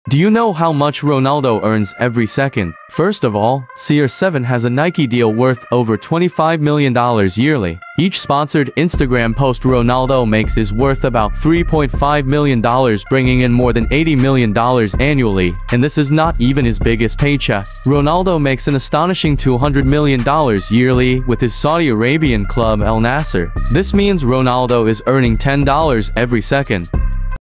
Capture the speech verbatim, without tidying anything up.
Do you know how much Ronaldo earns every second? First of all, C R seven has a Nike deal worth over twenty-five million dollars yearly. Each sponsored Instagram post Ronaldo makes is worth about three point five million dollars, bringing in more than eighty million dollars annually, and this is not even his biggest paycheck. Ronaldo makes an astonishing two hundred million dollars yearly with his Saudi Arabian club Al Nassr. This means Ronaldo is earning ten dollars every second.